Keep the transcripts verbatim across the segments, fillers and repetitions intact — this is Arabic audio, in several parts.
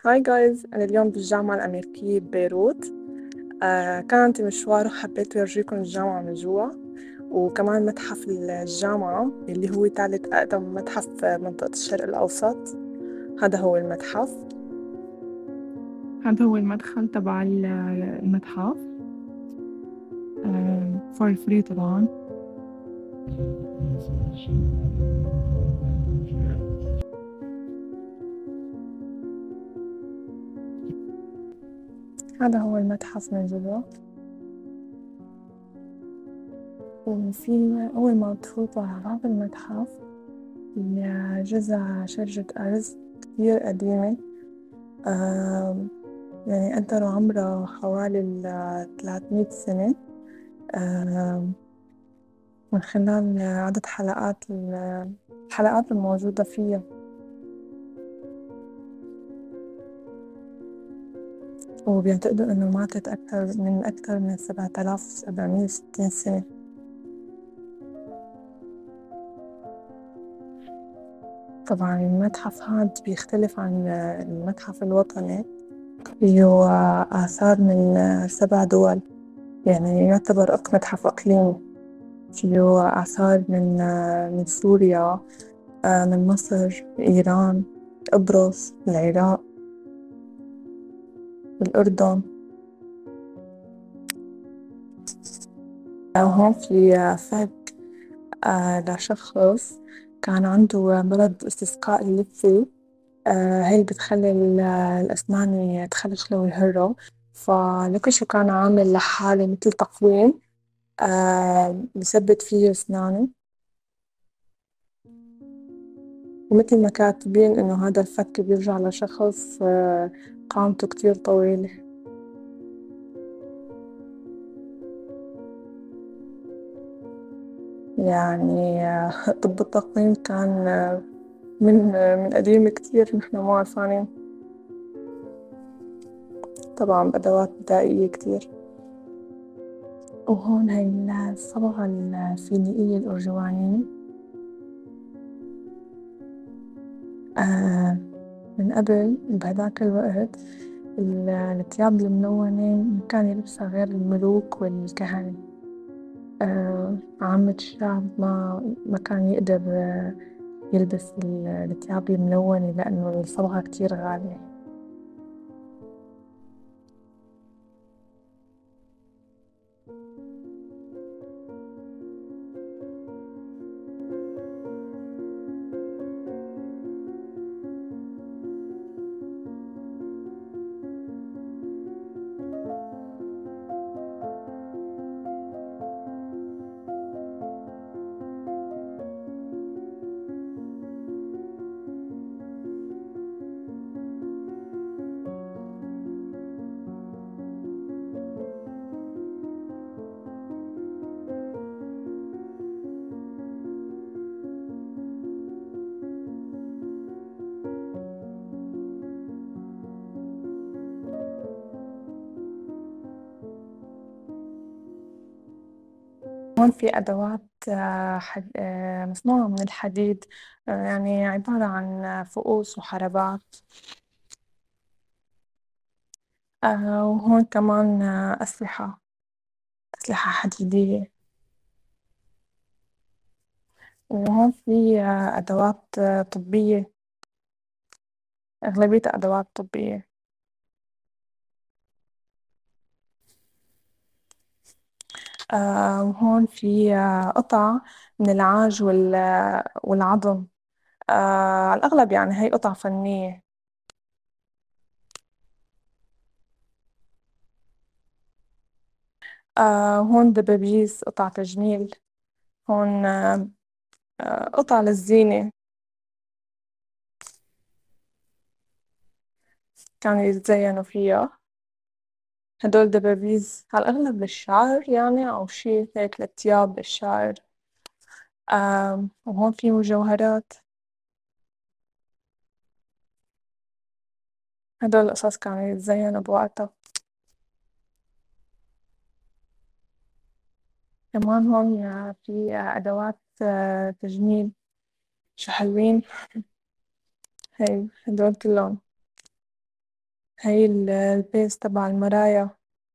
هاي جايز، أنا اليوم بالجامعة الأمريكية ببيروت. آه كان عندي مشوار وحبيت أورجيكم الجامعة من جوا، وكمان متحف الجامعة اللي هو ثالث أقدم متحف في منطقة الشرق الأوسط. هذا هو المتحف. هذا هو المدخل تبع ال- المتحف. فور فري طبعا. هذا هو المتحف من جوا. وفي أول ما تفوتوا على باب المتحف في جزء شجرة أرز كتير قديمة. آه يعني قدروا عمرها حوالي ثلاثمية سنة. آه من خلال عدد حلقات الحلقات الموجودة فيها. وبيعتقدوا إنه ماتت أكثر من أكثر من سبعة آلاف وسبعمية وستين سنة. طبعا المتحف هاد بيختلف عن المتحف الوطني، فيه آثار من سبع دول، يعني يعتبر أق- متحف إقليمي. فيه آثار من من سوريا، من مصر، إيران، قبرص، العراق، والأردن. وهون في فك آه لشخص كان عنده مرض استسقاء اللثة. آه هي اللي بتخلي ال- الأسنان يتخلخلوا ويهروا. فلكل شو كان عامل لحاله مثل تقويم آه بثبت فيه أسنانه، ومثل ما كاتبين إنه هذا الفك بيرجع لشخص آه قامته كتير طويلة. يعني آه طب التقويم كان آه من آه من قديم كتير، نحن مو عارفانين. طبعا بأدوات بدائية كتير. وهون هاي الصبغة الفينيقية الأرجوانية. آه من قبل بهداك الوقت ال- الثياب الملونة كان يلبسها غير الملوك والكهنة. آه عامة الشعب ما ما كان يقدر آه يلبس ال- الثياب الملونة لأنه الصبغة كتير غالية. هون في أدوات آه، حد... آه، مصنوعة من الحديد، آه، يعني عبارة عن فؤوس وحربات. آه، وهون كمان آه، أسلحة أسلحة حديدية. وهون في آه، أدوات آه، طبية، أغلبية أدوات طبية. آه، وهون في آه، قطع من العاج وال... والعظم. آه، على الأغلب يعني هي قطع فنية. آه، هون دبابيس، قطع تجميل. هون آه، آه، قطع للزينة كانوا يتزينوا فيها. هدول دبابيس على الأغلب للشعر، يعني أو شي هيك للتياب للشعر. آم، وهون في مجوهرات. هدول القصص كانوا يتزينوا بوقتها. كمان هون آه، في آه، أدوات آه، تجميل. شو حلوين. هي هدول كلهم. هي ال- البيز تبع المرايا،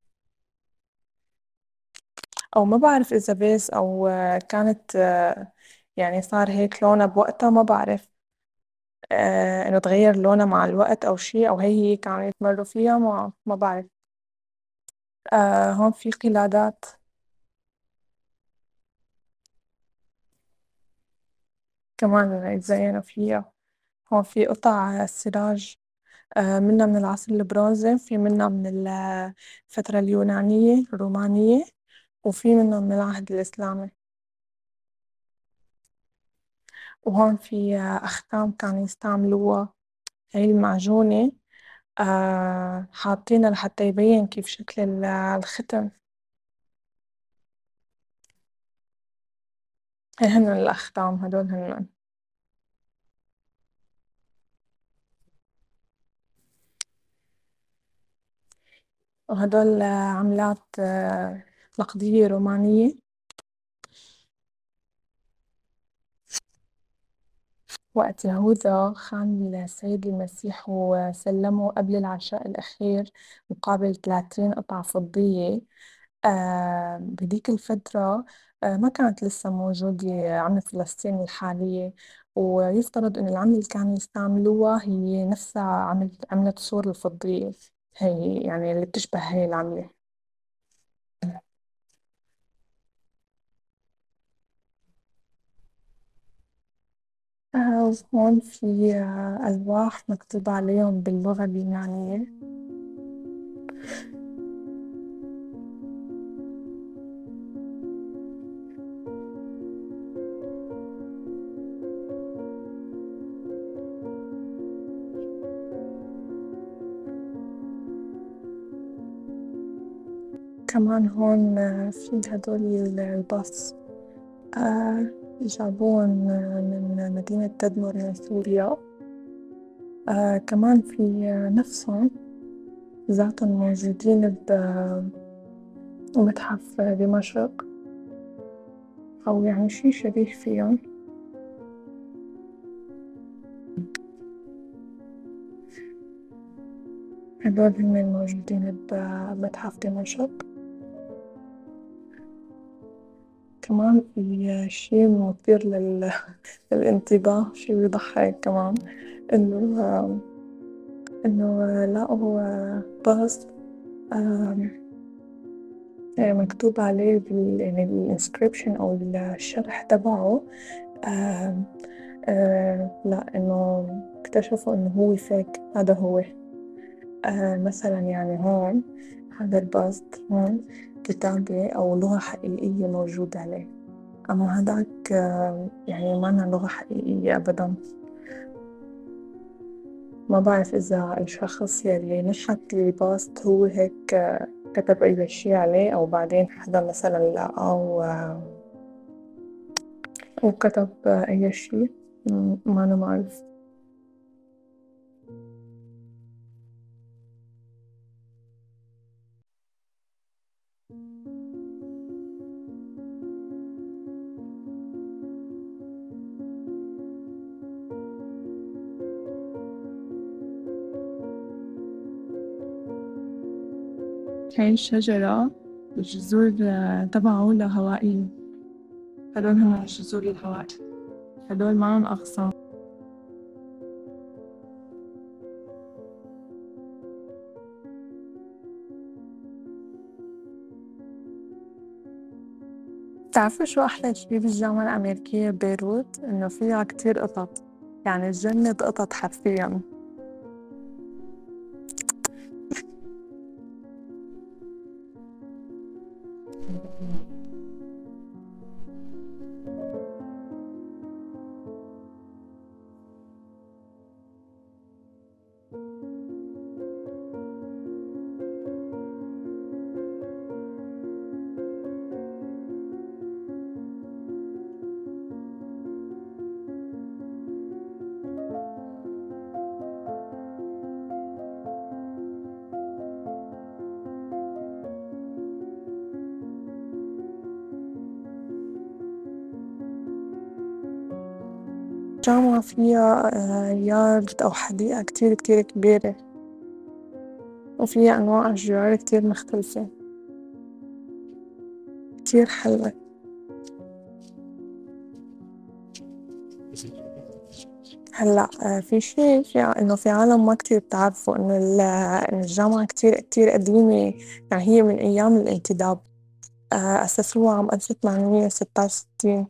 أو ما بعرف إذا بيز أو آه، كانت آه، يعني صار هيك لونها بوقتها، ما بعرف آه إنه تغير لونها مع الوقت أو شي، أو هي هي كانوا يتمروا فيها، ما ما بعرف. آه هون في قلادات كمان يتزينوا فيها. هون في قطع سراج، آه منها من العصر البرونزي، في منها من ال- الفترة اليونانية الرومانية، وفي منها من العهد الإسلامي. وهون في آه، أختام كانوا يستعملوها، هي المعجونة، آه حاطينها لحتى يبين كيف شكل ال- الختم. هي هن الأختام، هدول هن. وهدول آه، عملات آه، نقدية رومانية. وقت يهوذا خان السيد المسيح وسلمه قبل العشاء الأخير مقابل ثلاثين قطعة فضية، آه بهديك الفترة آه ما كانت لسه موجودة عملة فلسطين الحالية، ويفترض إن العملة اللي كانوا يستعملوها هي نفسها عملة عملة سور الفضية، هي يعني اللي بتشبه هي العملة. آه وهون في آه ألواح مكتوب عليهم باللغة اليونانية. كمان هون آه، في هدول الباص، آه جابوهم آه، من مدينة تدمر من سوريا. آه كمان في آه، نفسهم ذاتهم موجودين بمتحف دمشق، أو يعني شي شبيه فيهم. هدول هم موجودين بمتحف دمشق. كمان في شي مثير لل... للانتباه، شي بيضحك كمان، إنه آه، إنه لقوا آه، باص آه، مكتوب عليه بال... يعني الانسكريبشن أو الشرح تبعه آه آه لا، إنه اكتشفوا إنه هو فيك، هذا هو. آه مثلا يعني هون هذا الباست هون كتابة أو لغة حقيقية موجودة عليه، أما هذاك آه يعني ما لغة حقيقية أبدا. ما بعرف إذا الشخص يلي نحت الباست هو هيك آه كتب أي شي عليه، أو بعدين حدا مثلا لقاه و- وكتب آه أي شي. م- ما أنا معرف. هاي الشجرة الجذور آه، تبعه لهوائية. هدول هم الجذور الهوائية، هدول معهم أغصان. بتعرفوا شو أحلى شي بالجامعة الأمريكية ببيروت؟ إنه فيها كتير قطط، يعني جنة قطط حرفياً. الجامعة فيها آه، يارد أو حديقة كتير كتير كبيرة. وفيها أنواع أشجار كتير مختلفة كتير حلوة. هلأ آه، في شي في ع- إنه في عالم ما كتير بتعرفوا إنه ال- إنه الجامعة كتير كتير قديمة، يعني هي من أيام الانتداب. آه، أسسوها عام ألف وثمانمية وستة وستين.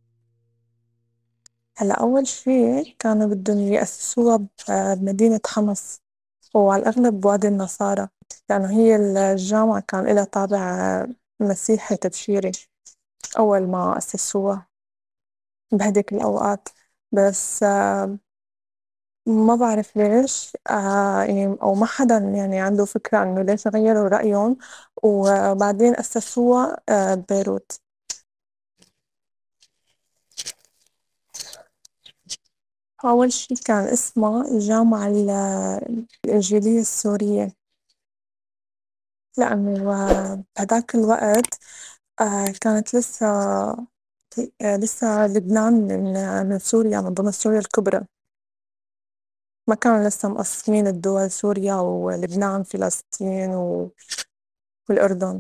هلأ أول شي كانوا بدهم يأسسوها ب- آه، بمدينة حمص، وعلى الأغلب بوادي النصارى، لأنه هي الجامعة كان لها طابع آه، مسيحي تبشيري أول ما أسسوها بهديك الأوقات. بس آه، ما بعرف ليش آه يعني أو ما حدا يعني عنده فكرة إنه ليش غيروا رأيهم وبعدين أسسوها آه ببيروت. أول شي كان اسمها الجامعة ال- الإنجيلية السورية، لأنه آه، بهداك الوقت آه كانت لسه آه لسه لبنان من, من سوريا، من ضمن سوريا الكبرى. ما كانوا لسه مقسمين الدول سوريا ولبنان فلسطين و- والأردن.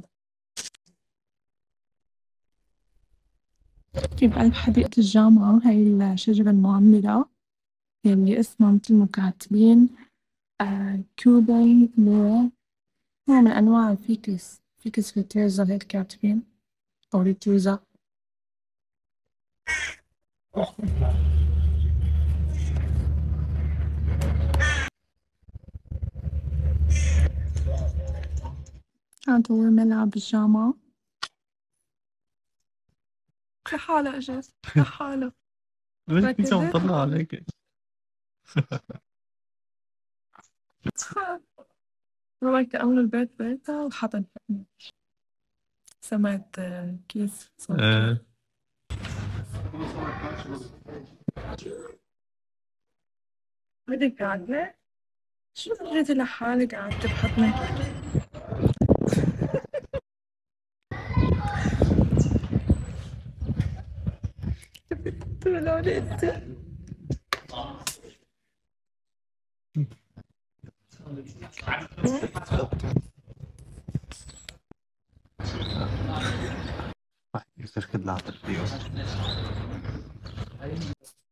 في بقلب حديقة الجامعة هاي الشجرة المعمرة اللي اسمها مثل ما كاتبين آه كوباي لورا، نوع من أنواع الفيكس، فيكس ريتيرزا هيك كاتبين، أو ريتيرزا. كانت هو ملعب الجامعة لحالة إجت لحالة. ليش انت عم ركزت تطلع عليك؟ روحت تأمن البيت بيتها وحطت سمعت آه، كيس صوت كيس. آه. بدك قاعدة شو جيتي لحالك قعدت بحضنك؟ تقولوا انت يصير كدلع ترتيب.